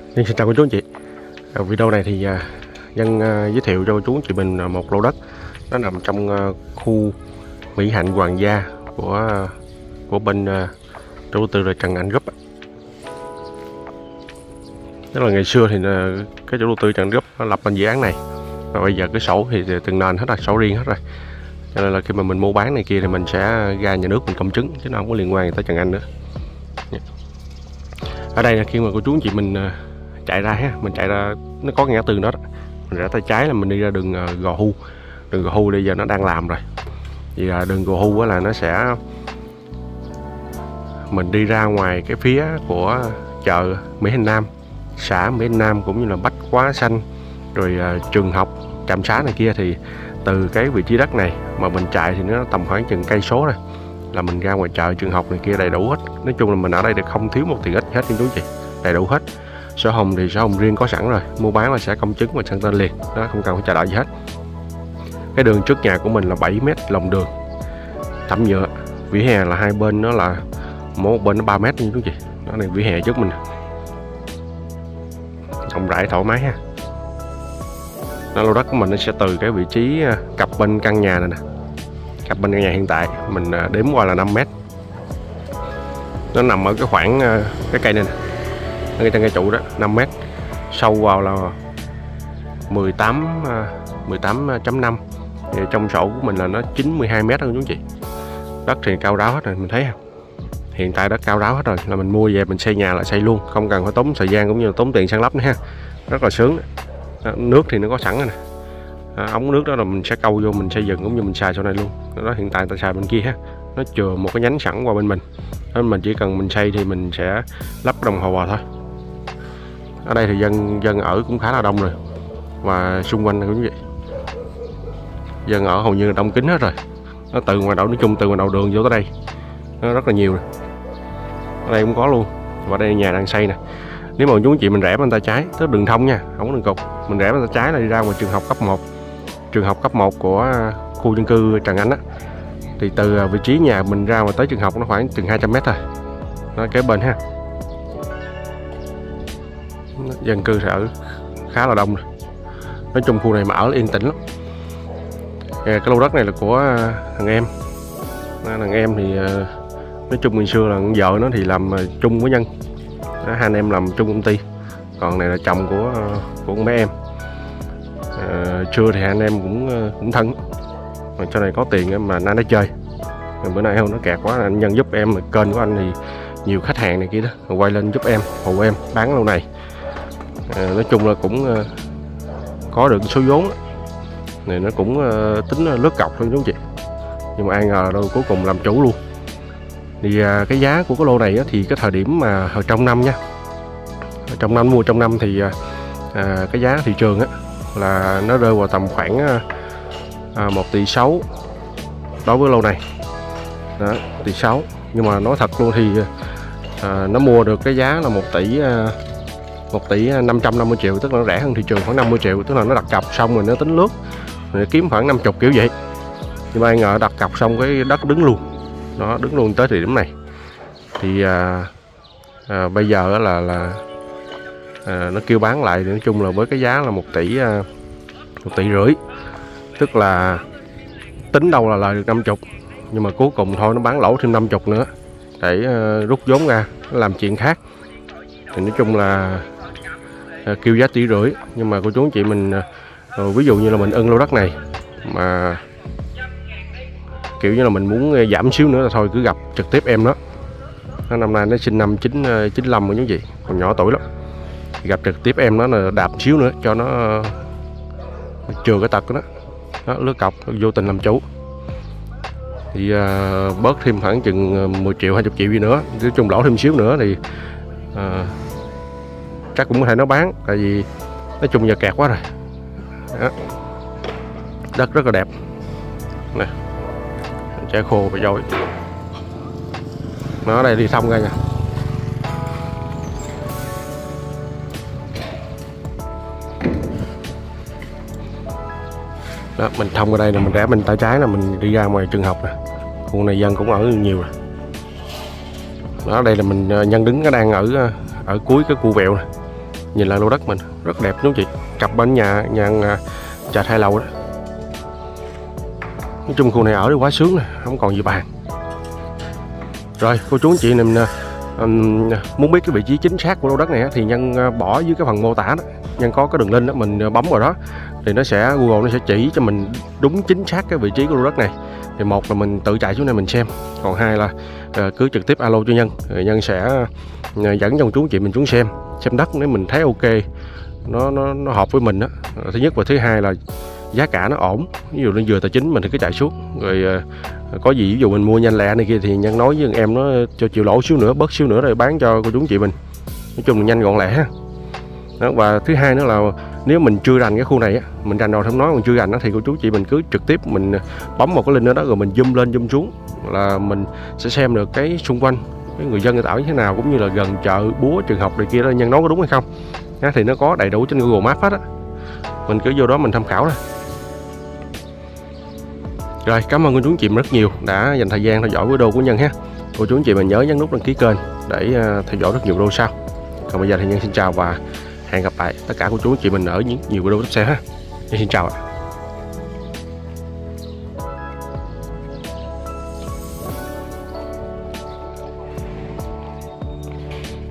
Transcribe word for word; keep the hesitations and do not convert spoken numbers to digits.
Xin chào cô chú anh chị. À, video này thì à, Nhân à, giới thiệu cho cô chú anh chị mình một lô đất nó nằm trong à, khu Mỹ Hạnh Hoàng Gia của à, của bên à, chủ đầu tư là Trần Anh Group. Tức là ngày xưa thì à, cái chủ đầu tư Trần Anh Group nó lập bên dự án này, và bây giờ cái sổ thì từng nền hết rồi, sổ riêng hết rồi. Cho nên là khi mà mình mua bán này kia thì mình sẽ ra nhà nước mình công chứng, chứ nó không có liên quan tới Trần Anh nữa. Ở đây là khi mà cô chú anh chị mình à, chạy ra ha, mình chạy ra nó có ngã tư đó, mình rẽ tay trái là mình đi ra đường uh, Gò Hu. Đường Gò Hu bây giờ nó đang làm rồi. Thì uh, đường Gò Hu là nó sẽ mình đi ra ngoài cái phía của chợ Mỹ Hạnh Nam, xã Mỹ Hạnh Nam, cũng như là Bách Hóa Xanh, rồi uh, trường học, trạm xá này kia. Thì từ cái vị trí đất này mà mình chạy thì nó tầm khoảng chừng cây số rồi, là mình ra ngoài chợ, trường học này kia đầy đủ hết. Nói chung là mình ở đây được không thiếu một tiện ích hết, chú chị, đầy đủ hết. Sổ hồng thì sổ hồng riêng có sẵn rồi, mua bán là sẽ công chứng và sang tên liền, đó, không cần phải chờ đợi gì hết. Cái đường trước nhà của mình là bảy mét lòng đường, thảm nhựa, vỉa hè là hai bên nó là một bên nó ba mét như chú chị. Đó này vỉa hè trước mình, rộng rãi thoải mái ha. Đó, lô đất của mình nó sẽ từ cái vị trí cặp bên căn nhà này nè, cặp bên căn nhà hiện tại mình đếm qua là năm mét. Nó nằm ở cái khoảng cái cây này nè, ngay trên cây trụ đó, năm mét, sâu vào là mười tám chấm năm. Thì trong sổ của mình là nó chín mươi hai mét thôi chú chị. Đất thì cao ráo hết rồi, mình thấy không? Hiện tại đất cao ráo hết rồi, là mình mua về mình xây nhà là xây luôn, không cần phải tốn thời gian cũng như là tốn tiền san lấp nữa ha. Rất là sướng. Đó, nước thì nó có sẵn rồi nè. Đó, ống nước đó là mình sẽ câu vô mình xây dựng cũng như mình xài sau này luôn. Đó, hiện tại ta xài bên kia ha, nó chừa một cái nhánh sẵn qua bên mình. Đó, mình chỉ cần mình xây thì mình sẽ lắp đồng hồ vào thôi. Ở đây thì dân dân ở cũng khá là đông rồi, và xung quanh cũng vậy, dân ở hầu như là đông kín hết rồi. Nó từ ngoài đầu, nói chung từ ngoài đầu đường vô tới đây nó rất là nhiều rồi. Ở đây cũng có luôn, và đây nhà đang xây nè. Nếu mà chú chị mình rẽ bên tay trái, tức đường thông nha, không có đường cục, mình rẽ bên tay trái là đi ra ngoài trường học cấp một, trường học cấp một của khu dân cư Trần Anh á. Thì từ vị trí nhà mình ra mà tới trường học nó khoảng chừng hai trăm mét thôi, nó kế bên ha. Dân cư sẽ ở khá là đông rồi. Nói chung khu này mà ở yên tĩnh lắm. Cái lô đất này là của thằng em. Thằng em thì nói chung ngày xưa là vợ nó thì làm chung với Nhân. Hai anh em làm chung công ty. Còn này là chồng của của mấy em. À, trưa thì hai anh em cũng cũng thân. Mà cho này có tiền mà nay nó chơi. Mà bữa nay không nó kẹt quá, anh Nhân giúp em, kênh của anh thì nhiều khách hàng này kia đó, rồi quay lên giúp em, phụ em bán lâu này. À, nói chung là cũng uh, có được số vốn đó. Này nó cũng uh, tính uh, lướt cọc thôi đúng không chị, nhưng mà ai ngờ đâu cuối cùng làm chủ luôn. Thì uh, cái giá của cái lô này á, thì cái thời điểm mà hồi trong năm nha, hồi trong năm mua trong năm thì uh, uh, cái giá thị trường á là nó rơi vào tầm khoảng uh, uh, một tỷ sáu đối với lô này. Đó, tỷ sáu. Nhưng mà nói thật luôn thì uh, nó mua được cái giá là một tỷ uh, một tỷ năm trăm năm mươi triệu, tức là nó rẻ hơn thị trường khoảng năm mươi triệu. Tức là nó đặt cọc xong rồi nó tính lướt, rồi nó kiếm khoảng năm mươi kiểu vậy. Nhưng mà ai ngờ đặt cọc xong cái đất đứng luôn, nó đứng luôn tới thời điểm này. Thì à, à, bây giờ là là à, nó kêu bán lại thì nói chung là với cái giá là một tỷ à, một tỷ rưỡi, tức là tính đâu là lời được năm mươi, nhưng mà cuối cùng thôi nó bán lỗ thêm năm mươi nữa để à, rút vốn ra làm chuyện khác. Thì nói chung là à, kêu giá tỷ rưỡi, nhưng mà cô chú anh chị mình à, ví dụ như là mình ưng lô đất này mà kiểu như là mình muốn giảm xíu nữa là thôi cứ gặp trực tiếp em đó. Nó năm nay nó sinh năm chín chín lăm rồi chú chị, còn nhỏ tuổi lắm. Gặp trực tiếp em nó là đạp xíu nữa cho nó chừa cái tật của nó, nó lướt cọc vô tình làm chủ. Thì à, bớt thêm khoảng chừng mười triệu hai mươi triệu gì nữa, nói chung lỗ thêm xíu nữa thì à, chắc cũng có thể nó bán, tại vì nói chung giờ kẹt quá rồi. Đó. Đất rất là đẹp nè, trái khô và dối. Nó ở đây đi thông ra nha. Đó, mình thông qua đây là mình rẽ bên tay trái là mình đi ra ngoài trường học nè. Khu này dân cũng ở nhiều rồi. Đó, đây là mình Nhân đứng nó đang ở ở cuối cái cu vẹo này. Nhìn lại lô đất mình rất đẹp đúng không chị, cặp bên nhà nhà trệt hai lầu đó. Nói chung khu này ở đi quá sướng nè, không còn gì bàn. Rồi cô chú anh chị mình um, muốn biết cái vị trí chính xác của lô đất này thì Nhân bỏ dưới cái phần mô tả đó, Nhân có cái đường link đó, mình bấm vào đó thì nó sẽ Google nó sẽ chỉ cho mình đúng chính xác cái vị trí của lô đất này. Thì một là mình tự chạy xuống đây mình xem, còn hai là uh, cứ trực tiếp alo cho Nhân, rồi Nhân sẽ uh, dẫn dòng chú chị mình xuống xem xem đất, nếu mình thấy ok, nó nó nó hợp với mình đó. Thứ nhất, và thứ hai là giá cả nó ổn, ví dụ nó vừa tài chính mình thì cứ chạy xuống. Rồi uh, có gì ví dụ mình mua nhanh lẹ này kia thì Nhân nói với em nó cho chịu lỗ xíu nữa, bớt xíu nữa rồi bán cho cô chú chị mình. Nói chung là nhanh gọn lẹ ha. Đó, và thứ hai nữa là nếu mình chưa rành cái khu này á, mình rành rồi không nói, còn chưa rành đó thì cô chú chị mình cứ trực tiếp mình bấm một cái link đó rồi mình zoom lên zoom xuống là mình sẽ xem được cái xung quanh cái người dân người ta ở như thế nào, cũng như là gần chợ búa trường học này kia đó. Nhân nói có đúng hay không đó, thì nó có đầy đủ trên Google Maps hết á, mình cứ vô đó mình tham khảo thôi. Rồi, cảm ơn cô chú anh chị rất nhiều đã dành thời gian theo dõi video của Nhân ha. Cô chú anh chị mình nhớ nhấn nút đăng ký kênh để theo dõi rất nhiều video sau. Còn bây giờ thì Nhân xin chào và hẹn gặp lại tất cả cô chú anh chị mình ở những nhiều video tiếp theo ha. Nhân xin chào ạ.